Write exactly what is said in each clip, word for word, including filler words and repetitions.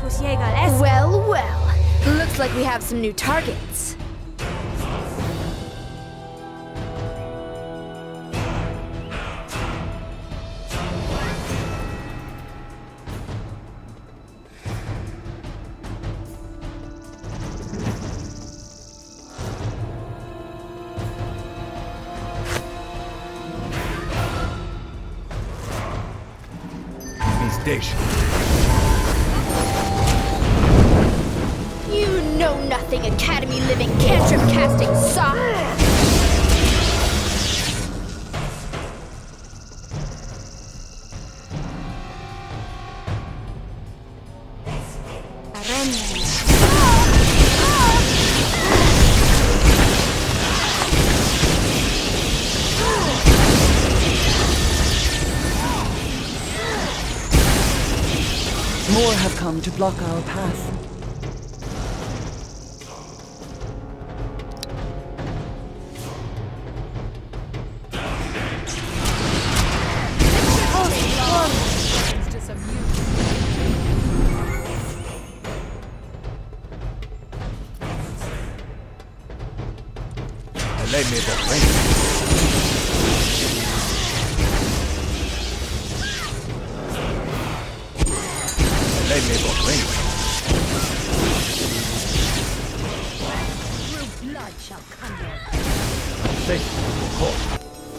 Well, well. Looks like we have some new targets. Station. You know nothing, Academy living cantrip casting sock. More have come to block our path. Let me the ring. Let me the ring. Through blood shall come here. Thank you, of course.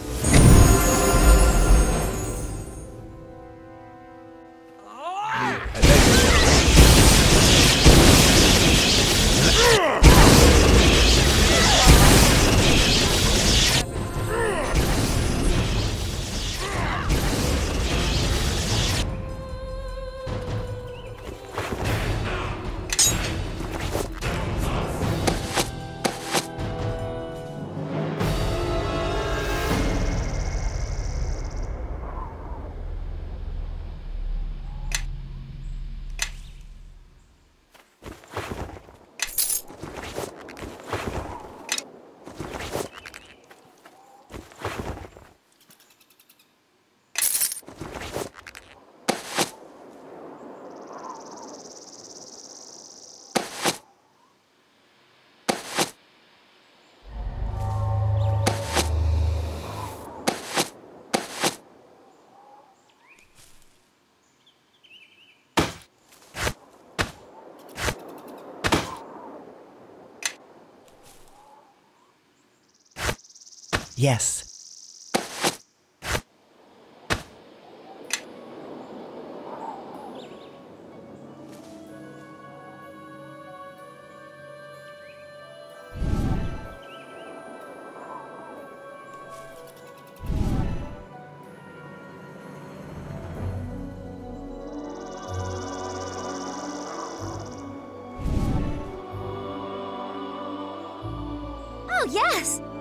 Yes. Oh, yes!